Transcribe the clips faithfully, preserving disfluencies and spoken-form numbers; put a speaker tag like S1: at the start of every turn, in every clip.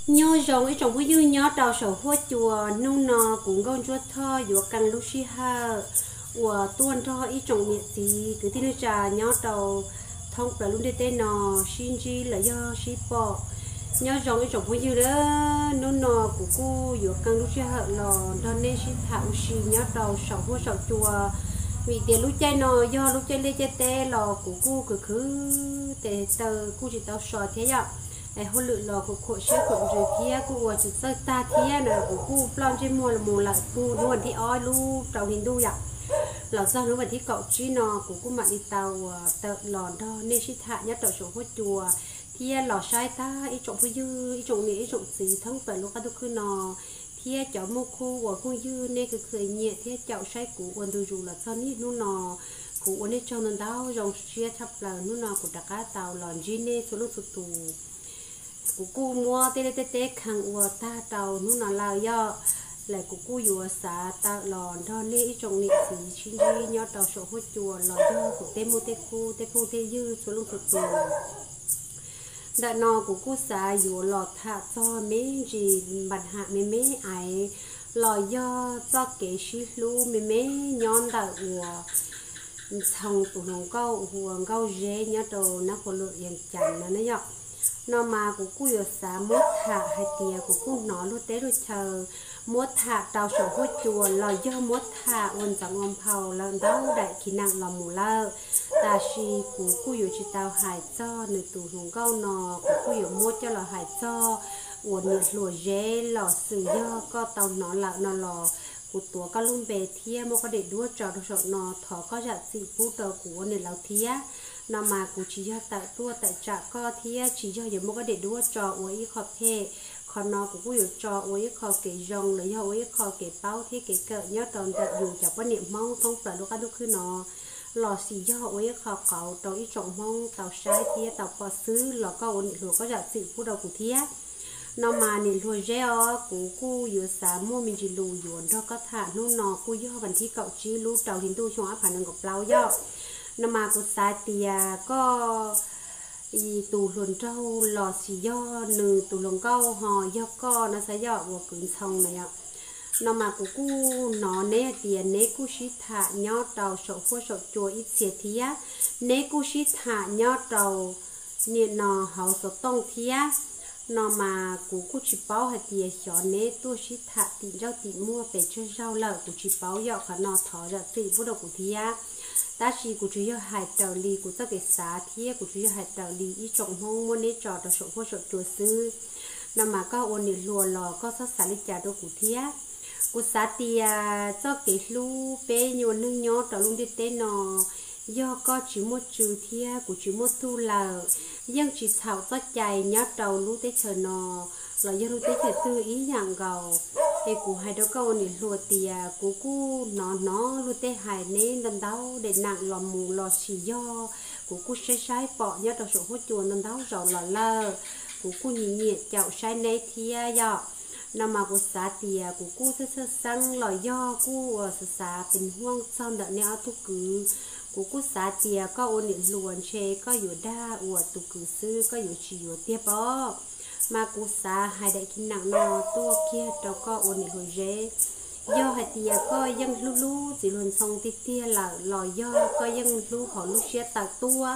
S1: nhớ rong ấy trong cái dư nhớ đầu sầu hoa chùa nung nọ cũng gom chúa thơ vừa càng lúc xí ha của tuôn thơ ấy trong nhiệt gì cứ tin trà nhớ đầu thông phải luôn đi tên nọ xin chi là do xí bỏ nhớ rong ấy trong cái dư đó nung nọ của cô vừa càng lúc xí ha lò đó nên xí thảo xí nhớ đầu sầu hoa sầu chùa vì tiền lúc chơi nọ do lúc chơi lê chơi tê lò của cô cứ cứ tê tờ cô chỉ tao sò thế ạ ai hôn lự lò của cô sẽ cũng rồi kia cô ở chụp sơ ta thế nè của cô plan trên mua là mua lại cô luôn thì oi lu trâu hình đu vậy là do nó vẫn thì cậu chỉ nọ của cô mà đi tàu tợ lò đó nên chỉ thả nhất tàu số hốt chùa kia lò sai ta ít trộn với dư ít trộn này ít trộn gì thông phải lúc các thứ cứ nọ kia cháu mua khu của cô dư nên cứ cười nhẹ kia cháu sai của quần đùi dù là sao nít nó nọ của nên cho nó đau dòng chia thập là nó nọ của đặc cá tàu lòn gine số lúc tụt tù của cô mua tê tê tê khang ua ta tàu nu nó lao do lại của cô vừa xả ta lòn đó nê trong nị gì chín gì nhớ tàu sổ hốt chùa lò do của tê mua tê khu tê phong tê dư số lúc tụt tù đã nọ của cô xả vừa lò thả cho mấy gì bật hạ mấy mấy ai lò do cho kế xí lu mấy mấy nhon đã ua xong tụ hồng câu huồng câu dễ nhớ đồ nó có lượng yên chắn nó nhở nó mà của cô yêu xã mốt thả hai tia của cô nó lúc tế rồi chờ mốt thả tàu sổ hốt chùa lò do mốt thả ôn chẳng ôm phàu lần đâu đại kỹ năng lòng mù lơ ta si của cô yêu chỉ tàu hải cho nửa tủ hồng câu nọ của cô yêu mốt cho lò hải cho ôn nửa lùa dễ lò sử do có tàu nó là nó lò của tổ các lông bè thia mua có để đua trò đồ nó thọ có giá trị phú tờ của nền lão thia nó mà của chỉ cho tại tua tại trà co thia chỉ cho giờ mua có để đua trò uống khó thế còn nó cũng có trò uống khó kể rong lấy uống khó kể bao thế kể cỡ nhớ toàn tại dù chẳng có niệm mong không phải lúc các lúc khi nó lò xì cho uống khó cậu tàu ít trọng mong tàu sai thia tàu có xứ lò có ổn định có giá trị phú đầu của thia nó mà nền lùi reo của cô vừa xả mua mình chỉ lùi yuan đó có thả nó nọ cô do vấn thi cậu chỉ lú tàu hình tu trong áp phản ứng của lao do nó mà cô xả tìa có tù luồn trâu lò xì do nừ tù luồn câu hò do co nó sẽ do của cứng xong này ạ nó mà của cô nó nè tiền nè cô xí thả nhó tàu sổ phô sổ chùa ít xịt thía nè cô xí thả nhó tàu niệm nọ hậu sổ tông thía nó mà của cô chỉ báo hạt tiền chọn nè tôi chỉ thả tiền rau tiền mua về cho rau lợ của chỉ báo dạo khả nó thỏ ra tiền bắt đầu của thia ta chỉ của chú yêu hạt đầu lì của tất cả xã thia của chú yêu hạt đầu lì ý trọng hông mua nè trò đầu sổ phô sổ chùa sư nó mà có ôn nè lùa lò có sát xã lịch trả đồ của thia của xã tia cho cái lu bé nhiều nương nhó trò luôn đi tên nó do có chỉ một trừ thia của chỉ một thu là dân chỉ thảo cho chạy nhát đầu lúc tới chờ nó là do lúc tới chờ tư ý nhàng gầu thì của hai đứa câu này lùa tìa của cô nó nó lúc tới hai nên lần đầu để nặng lò mù lò xì do của cô sai sai bỏ nhát đầu sổ hốt chuồn lần đầu rồi lò lơ của cô nhìn nhiệt chậu sai này thia do nó mà của xã tìa của cô sơ sơ sang lò do cô ở xã bình hoang son đợt neo thu cứ của cô xã tìa có ôn điện luồn chê cóอยู่đa ủa tụ cử sư cóอยู่chỉอยู่tiếp bó mà cô xã hai đại kinh nặng nọ tua kia đâu có ôn điện hồi dễ do hai tìa có dân lu lu chỉ luồn xong tì tia là lò do có dân lu họ lu xe tạc tua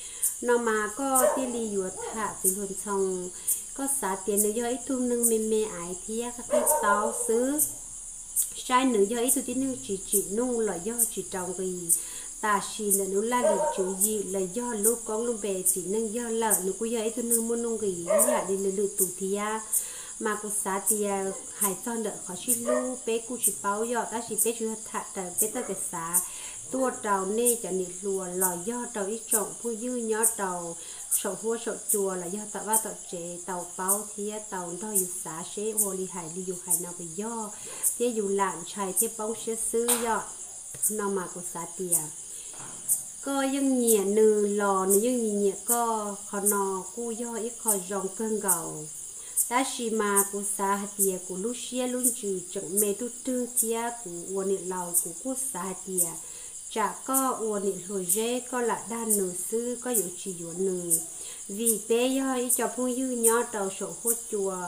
S1: nó mà có tia lìอยู่thả chỉ luồn xong có xã tiền nữa do ít thu nâng mê mê ái thia các cái tao xứ sai nữa do ít thu tí nâng chỉ chỉ nung là do chỉ trồng vì ta chỉ là nó là được chủ gì là do lúc con lúc về chỉ nâng do lợn nó cũng do ấy tôi nâng muốn nông gì là đi là được tụ thia mà cô xã thì hải son đợi khó chỉ lu bé cô chỉ báo do ta chỉ bé chưa thật tại bé ta cái xã tua tàu nê cho nịt lùa lò do tàu ít trọng phu dư nhó tàu sổ hua sổ chùa là do tàu ba tàu chế tàu báo thia tàu đó dù xã chế hồ li hải li dù hải nào bị do thế dù lạn chạy thế bóng sẽ sư do nó mà cô xã tiề có dân nhẹ nừ lò nừ dân nhẹ nhẹ có khó nọ cô do ít khó rong cơn gầu ta chỉ mà cô xã tiề của lúc xia luôn chữ chẳng mê tu tư tia của uốn nịt lầu của cô xã tiề chả có uốn nịt hồi dễ có là đan nừ sư có dụ chỉ dụ nừ vì bé do ít cho phong dư nhỏ tàu sổ hốt chùa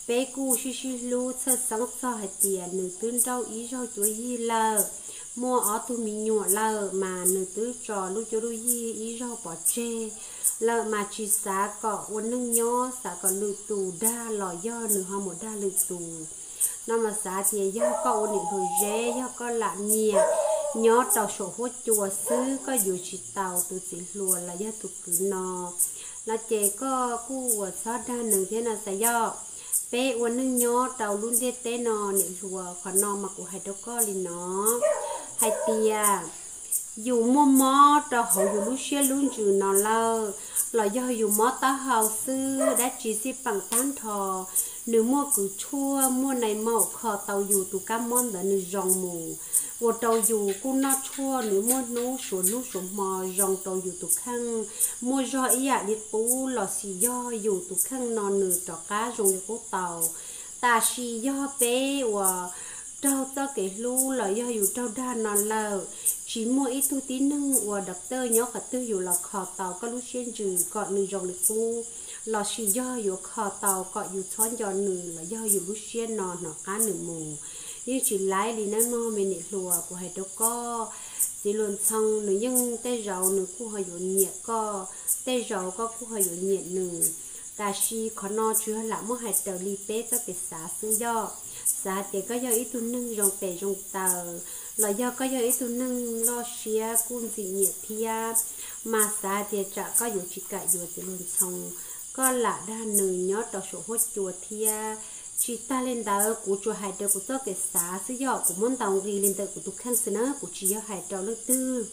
S1: bé cu xí xí lu sơ sáng sơ hạt tiền nửa tương trâu ý rau chuối hi lờ mua ở tụi mình nhọ lờ mà nửa tứ trò lu cho đôi hi ý rau bỏ chê lờ mà chỉ xá cọ uốn nâng nhó xá cọ lự tù đa lò do nửa hoa một đa lự tù nó mà xá thì do cọ uốn nửa hồi ré do có lạ nhẹ nhó tàu sổ hốt chùa xứ có dù chỉ tàu tụi chỉ lùa là do tụi cứ nò là chế có cu ở xót đa nửa thế nào sẽ do bé uốn nâng nhó tàu luôn đi té nò nửa lùa còn nò mà của hai đứa con thì nó hai tia dù mua mó tàu họ dù lúc xe luôn chữ nó lơ là do dù mó ta hào sư đã chỉ xếp bằng tán thò nếu mua cứ chua mua này màu khò tàu dù tụ cam món đã nửa rong mù và tàu dù cũng nó chua nếu mua nấu số nấu số mò rong tàu dù tụ khăn mua do ý ạ đi tú là xì do dù tụ khăn nó nửa trọ cá rong đi cố tàu ta xì do bé và trâu tao cái lu là do dù trâu đa nó lờ chỉ mua ít tu tí nâng và đập tơ nhớ cả tư dù là khò tàu có lúc xuyên trừ gọi nửa rong đi cố là xì do dù khò tàu gọi dù xón do nửa là do dù lúc xuyên nó nó cá nửa mù như chỉ lái đi nó mò mình để lùa của hai đứa co chỉ luôn xong nữa nhưng tê rau nữa cũng hơi dọn nhẹ co tê rau có cũng hơi dọn nhẹ nữa ta si khó no chưa làm một hai tờ li té cho cái xả xứ do xả thì có do ít tu nâng rong tè rong tờ là do có do ít tu nâng lo xía cũng gì nhẹ thia mà xả thì chả có dù chỉ cả dù chỉ luôn xong có là đa nửa nhớ tàu sổ hốt chùa thia chỉ ta lên đó của chùa hải đầu của tôi cái xã xứ dọ của món tàu gì lên tới của tôi khăn xứ nữa của chị hải đầu lớp tư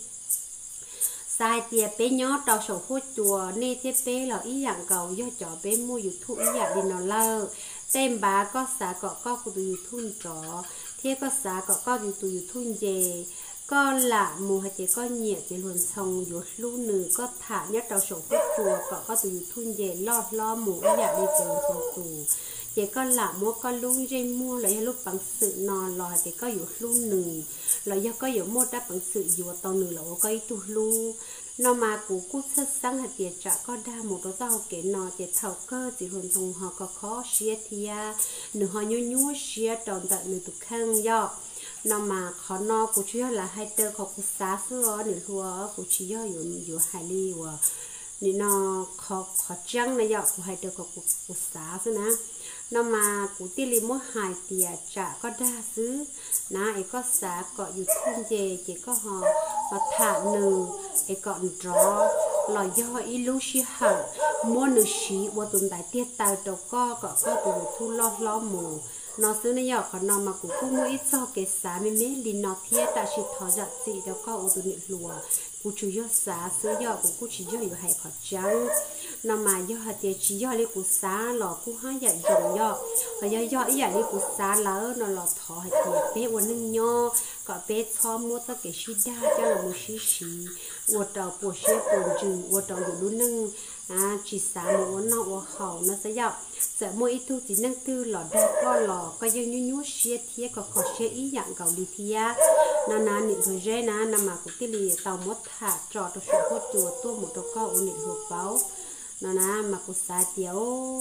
S1: sai tiệt bé nhó tàu sầu hốt chùa nê thế bé là ý dạng cầu do chó bé muaอยู่thu ý dạng đi nó lơ tem bá có xã có có của tôi thun chó thế có xã có có của tôi thun dề có lạ mùa hay chỉ có nhẹ chỉ luôn xongอยู่luôn nửa có thả nhất tàu sầu hốt chùa có có tôi thun dề lo lo mùa ý dạng đi từ xong tù chỉ có là mua có luôn trên mua lại lúc bằng sự nò lò thì cóอยู่luôn nừng là do cóอยู่mua đã bằng sựอยู่tàu nừng là có ít tu luôn nó mà cú cú sơ sáng hạt tiền trả có đa một đôi tàu kể nò chỉ thầu cơ chỉ hồn thùng họ có khó xía thia nửa họ nhu nhu xía tròn tận nửa tụ khăn do nó mà khó no cú chỉ là hai tơ khó cú xá xưa nửa hùa cú chỉ doอยู่อยู่hai ly và nửa nó khó khó trăng này do cú hai tơ khó cú cú xá xưa nè nó mà cụ tiên li mua hai tiệt trả có đa xứ na ấy có xá cóอยู่thun dề chỉ có họ họ thả nừ ấy còn rõ là do ý lu xí hở mua nừ xí qua tuần đại tiết tài đầu co có có từ thu lo lo mù nó xứ này giờ còn nó mà cụ cũng mua ít cho cái xá mấy mấy li nó thiệt tại chỉ thọ giặt gì đầu co ở tuần nị lùa cụ chủ yếu xá xứ giờ cụ cũng chỉ doอยู่hay khó trắng nó mà do hạt tiền chỉ do lấy cụ xá lò cụ hai dạy dùng do và do do ý dạy lấy cụ xá lỡ nó lò thọ hạt tiền bé uốn nâng nho có bé cho mua tất cái xí đa cho là một xí xí uốn đầu của xe bồn trừ uốn đầuอยู่luôn nâng à chỉ xá một uốn nọ uốn hậu nó sẽ dạo sẽ mua ít thu chỉ nâng tư lò đa có lò có dân nhu nhu xe thiê có có xe ý dạng cầu đi thiê nó nó nịnh rồi rê nó nằm mà cũng cái lì tàu mất thả trò cho số hốt chùa tôi một đầu câu nịnh hộp báo nó nè mà cũng xài tiểu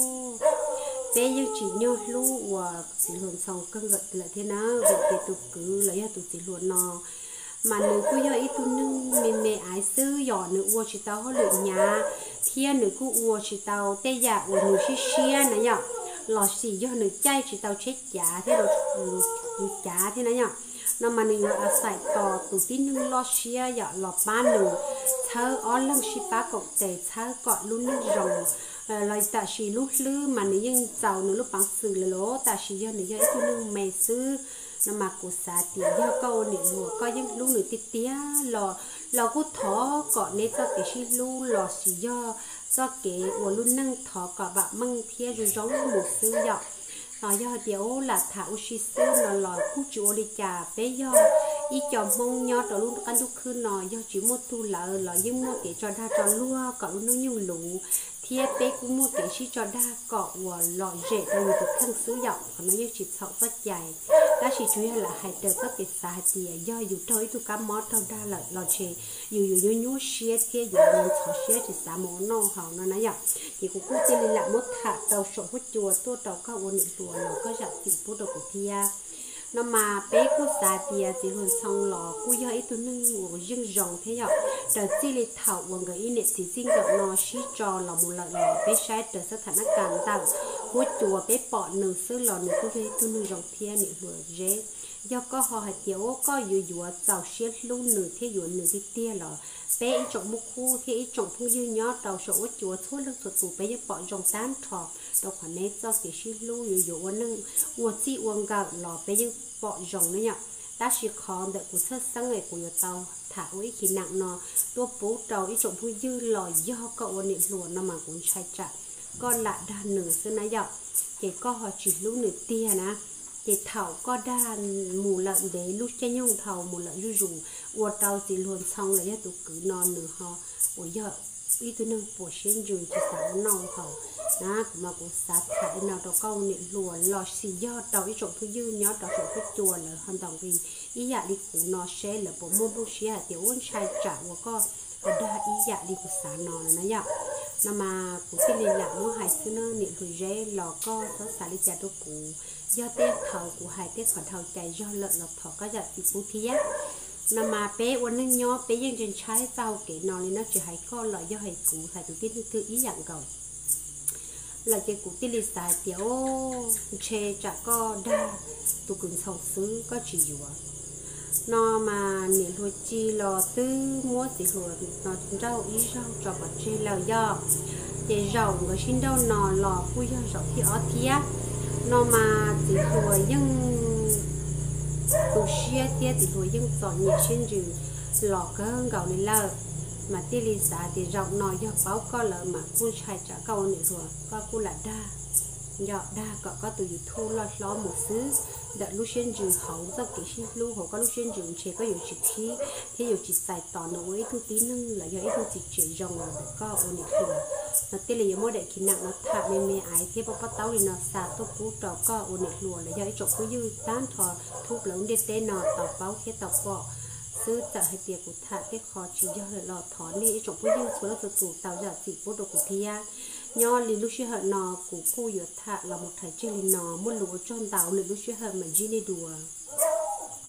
S1: bé nhưng chỉ nhớ lu và chỉ luôn xong cơn gật lại thế nào vậy thì tụt cứ lấy ra tụt chỉ luôn nó mà nữ cô giờ ít tu nâng mẹ mẹ ái sư nhỏ nữ uo chỉ tao họ luyện nhà thiên nữ cô uo chỉ tao tê dạ uo nữ xí xía này nhở lò xì do nữ chay chỉ tao chết giá thế rồi giá thế này nhở nó mà nữ ở sài tò tụt tin nâng lo xía dạ lò ba nữ thơ ó lăng xí ba cộng tề thơ cọ luôn nâng rồng lời tạ sĩ lúc lư mà nữ dân giàu nữ lúc bằng sự là lỗ tạ sĩ do nữ do ít tu nâng mẹ sư nó mà của xã tiền do câu nè mùa coi những lúc nửa tít tía lò lò cú thỏ cọ nên cho cái xí lu lò xì do do cái của luôn nâng thỏ cọ bạc măng thia rồi giống một sư dọ lò do điều là thảo xí sư là lò cú chúa đi trà bé do ý chồng mong nho rồi luôn ăn lúc khứ nò do chỉ mua tu lợ lò nhưng mua cái cho ra cho lúa cọ luôn nó nhiều lũ thiê bé cũng mua cái chi cho đa cọ và lọ rễ đâu được khăn sứ dọc còn nó như chỉ sọ rất dài ta chỉ chú ý là hai tờ các biệt xã hai tiền do dù thôi tu cá mót đâu đa là lọ rễ dù dù như nhú xía thiê dù nên thọ xía chỉ xã món nô hào nó nói dọc thì cũng cũng tên là mốt thả tàu sổ hút chùa tôi tàu các ôn định chùa nó có dạng chỉ bút đầu của thiê nó mà bé cô xã tiền chỉ luôn xong lò cô giờ ít tu nâng của dương rồng thế nhở trời chỉ lịch thảo của người in chỉ sinh gặp nó xí trò là một lần lò bé sai trời sẽ thành nó càng tăng hút chùa bé bỏ nửa xứ lò nửa cô thấy tu nâng rồng thiê nửa vừa dễ do có họ hạt tiểu có dừa dừa giàu xiết luôn nửa thế dừa nửa đi tia lò bé ít trồng một khu thì ít trồng phong dư nhó tàu sổ chùa thua lưng thuật tụ bé bỏ rồng tán thọ đâu khoản nét do cái xí lu dừa dừa nâng uổng chi uổng gạo lò bé nhưng bỏ rồng nữa nhở ta chỉ khó đợi của thất sáng ngày của tàu thả ấy khi nặng nó tôi bố tàu ít trồng phong dư lò do cậu niệm luồn nó mà cũng sai chặt con lại đa nửa xưa nãy dạo chỉ có họ chỉ lu nửa tia nè thì thảo có đa mù lợn để lúc cho nhung thảo mù lợn rú rù uo tàu thì luôn xong là tụ cứ non nửa họ ủa giờ ý tôi nâng bổ xuyên rừng chỉ sáng non thảo na mà cũng sát thải nào đó câu niệm lùa lò xì do tàu ý trộn thứ dư nhớ đó trộn thứ chùa là hoàn toàn vì ý dạ đi cụ nó sẽ là bộ môn bố xí tiểu ôn sai trả của con và đa ý dạ đi của xã nó là nó dạo nó mà cũng cái liên lạc nó hay xưa nó niệm hồi rễ lò co số xã đi trả đồ cụ do tết thầu của hai tết còn thầu chạy do lợn lọc thọ có giật bị bút thía nó mà bé uốn nâng nhó bé dân trên trái rau kể nó nên nó chỉ hay co lợi do hay cụ hay tụi tiên thư ý dạng cầu là cái cụ tiên lịch xài tiểu chê chả co đa tụi cứng sầu xứ có chỉ dùa nó mà nể hồi chi lò tư mua thì hồi nó rau ý rau cho bà chê lò do để rau người xin đâu nó lò vui do rau thì ở thía nó mà thì hồi nhưng tụ xia tia thì hồi nhưng chọn nhiệt trên rừng lò cơ gạo này lờ mà tia lì xả thì rộng nồi do báo co lợ mà cu chạy trả câu này rồi co cu là đa do đa có có từ thu lo lo một xứ đợi lúc trên rừng hậu do kỹ sinh lưu hồ có lúc trên rừng chỉ có nhiều chỉ khí thế nhiều chỉ xài tỏ nó ấy thu tí nâng là do ấy thu chỉ chỉ rồng là để co ôn này thừa nó tia lì mỗi đại khi nặng nó thả mê mê ái thế bao bắt tàu thì nó xả tốt phú trò co ôn này lùa là do ấy trộn cứ dư tán thò thuốc lớn để té nọ tàu báo thế tàu bọ sư trả hay tiền của thả cái khó chỉ do là lò thỏ đi trộn cứ dư số là tụ tàu giả chỉ bố đồ của thia nho lì lúc xưa hận nò của cô vừa thả là một thải chơi lì nò muốn lúa tròn tàu lì lúc xưa hận mà gì đi đùa